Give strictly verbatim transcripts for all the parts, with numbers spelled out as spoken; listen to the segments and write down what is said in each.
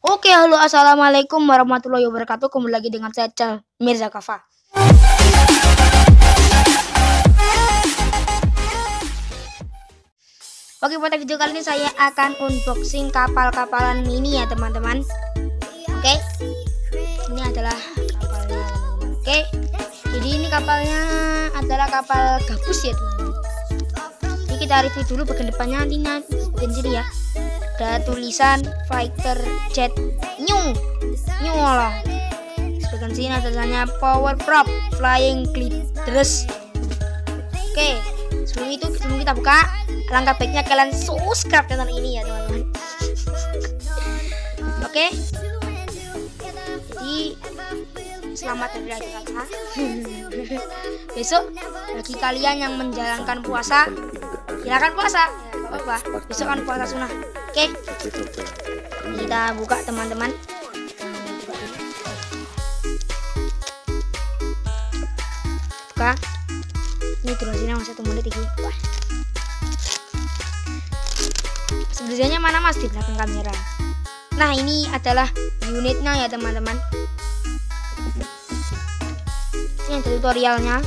Oke, halo, assalamualaikum warahmatullahi wabarakatuh. Kembali lagi dengan saya Cal Mirza Kafa. Oke, pada video kali ini saya akan unboxing kapal-kapalan mini ya teman-teman. Oke, ini adalah kapalnya. Oke, jadi ini kapalnya adalah kapal gabus ya teman-teman. Ini kita review dulu bagian depannya, nanti bagian sini ya. Ada tulisan Fighter Jet New New Olong. Bagian sini ada tulisannya Power Prop Flying Gliders. Oke, sebelum itu sebelum kita buka, langkah baiknya kalian subscribe channel ini ya teman-teman. Oke, jadi selamat hari raya Idul Adha. Besok bagi kalian yang menjalankan puasa, silakan puasa. Ya, apa? Besok kan puasa sunnah. Oke, kita buka teman-teman. Buka. Ini durasinya masih satu menit ini. Wah. Sebenarnya mana mas di belakang kamera. Nah ini adalah unitnya ya teman-teman. Ini ada tutorialnya.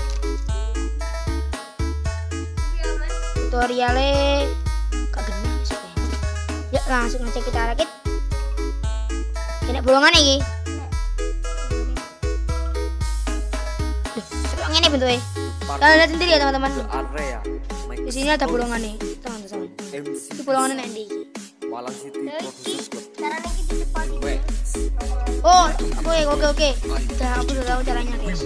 Tutorialnya gak genah sudah. Ya langsung aja kita rakit. Kena bolongan ini. Seperti ini bentuknya. Kalian lihat sendiri ya teman-teman. Di sini ada bolongan nih. Teman-teman. Ini bolongan nanti. Oh, oke oke oke. Udah aku udah tahu caranya guys.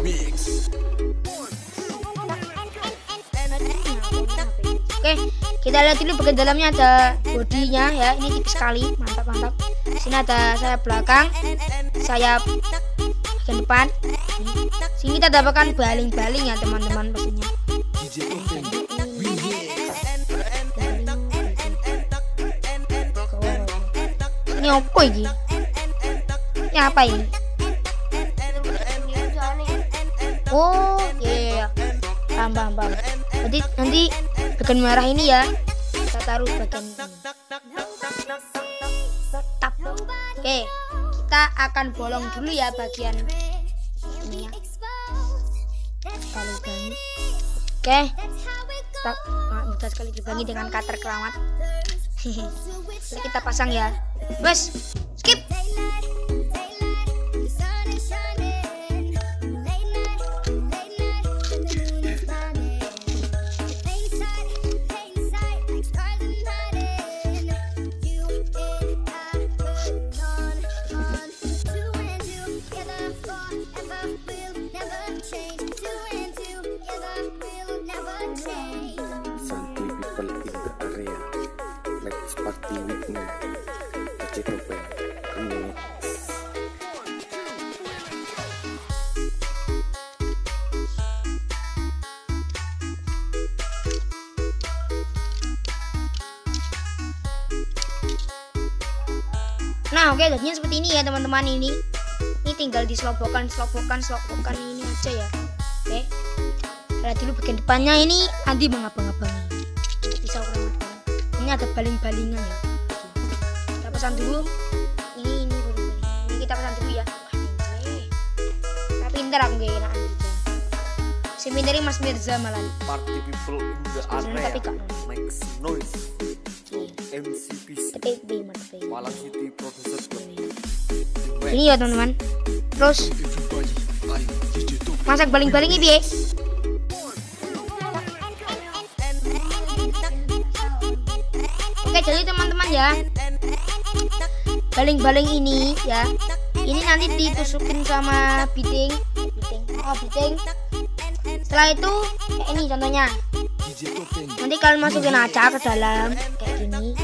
Oke, kita lihat dulu bagian dalamnya. Ada bodinya ya, ini tipis sekali, mantap mantap. Sini ada sayap belakang, sayap bagian depan. Sini kita dapatkan baling-baling ya teman-teman pastinya. Ini apa ini? Ini apa ini? Oh, iya, yeah, paham paham paham. Nanti nanti bagian merah ini ya kita taruh bagian ini. Tap. Oke, kita akan bolong dulu ya bagian ini ya. Kalau bangi. Oke, kita ah, mudah sekali dibangi dengan cutter keramat. Jadi kita pasang ya. Wes, skip. Party with me, Kecil Topeng Remix. Nah oke, jadinya seperti ini ya teman-teman. Ini ini tinggal diselobokan selobokan selobokan ini aja ya. Oke, lihat dulu bagian depannya. Ini nanti mengabang-abangi pisau keramat. Ini ada baling-balingan ya. Kita pesan dulu. Ini ini baling-baling. Ini kita pesan dulu ya. Wah, ini. Tapi pinter aku gak enakan gitu. Si pinter Mas Mirza malah. Party people in the area makes noise. M C P C Malang City Producer Club. Ini ya teman-teman. Terus masak baling-baling ini ya. Oke, jadi teman-teman ya, baling-baling ini ya, ini nanti ditusukin sama biting, biting, oh biting. Setelah itu kayak ini contohnya. Nanti kalian masukin aja ke dalam kayak gini.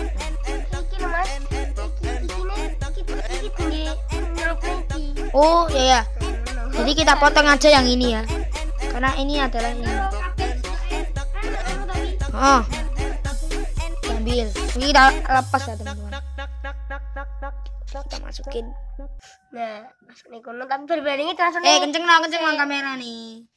Oh ya ya. Jadi kita potong aja yang ini ya, karena ini adalah ini. Oh. Ambil, ini kita lepas ya teman-teman. Kita masukin. Nah, masuk nih kono tapi berbandingnya langsung. Eh, kenceng lah, kenceng lah kamera nih.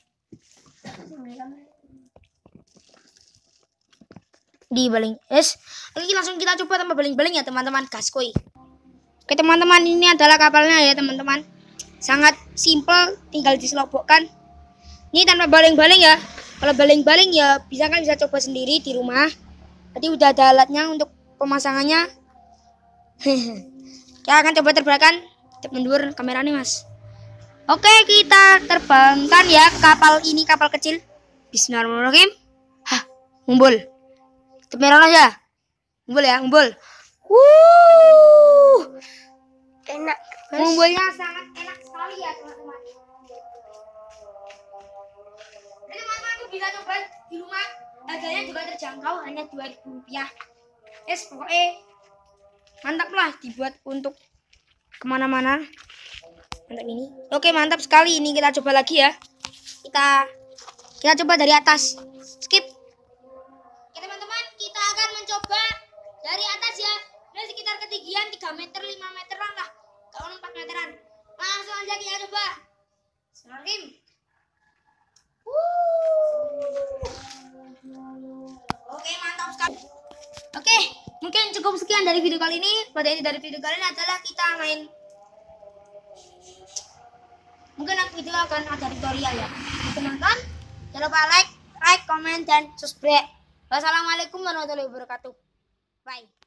Di baling. Es, ini langsung kita coba tambah baling-baling ya teman-teman. Gaskoi. Oke teman-teman, ini adalah kapalnya ya teman-teman. Sangat simple, tinggal diselobokkan. Ini tanpa baling-baling ya. Kalau baling-baling ya bisa kan bisa coba sendiri di rumah. Tadi udah ada alatnya untuk pemasangannya. Kita akan coba terbangkan. Mundur kamera nih mas. Oke, kita terbangkan ya kapal ini, kapal kecil. Bismillahirrahmanirrahim. Hah, ngumpul. Kamera aja. Ngumpul ya, ngumpul. Wuh. Enak. Ngumpulnya sangat enak sekali ya teman-teman. Jadi teman-teman aku bisa coba di rumah. Harganya juga terjangkau, hanya dua ribu rupiah. Es pokoknya mantap lah dibuat untuk kemana-mana. Mantap ini. Oke mantap sekali, ini kita coba lagi ya. Kita kita coba dari atas. Skip. Oke teman-teman, kita akan mencoba dari atas ya. Ini sekitar ketinggian tiga meter, lima meteran lah. Kalau empat meteran. Langsung aja kita coba. Snorkeling. Oke mantap sekali. Oke, mungkin cukup sekian dari video kali ini. Pada ini dari video kali ini adalah kita main. Mungkin video akan ada tutorial ya. Teman-teman, jangan lupa like, like, comment, dan subscribe. Wassalamualaikum warahmatullahi wabarakatuh. Bye.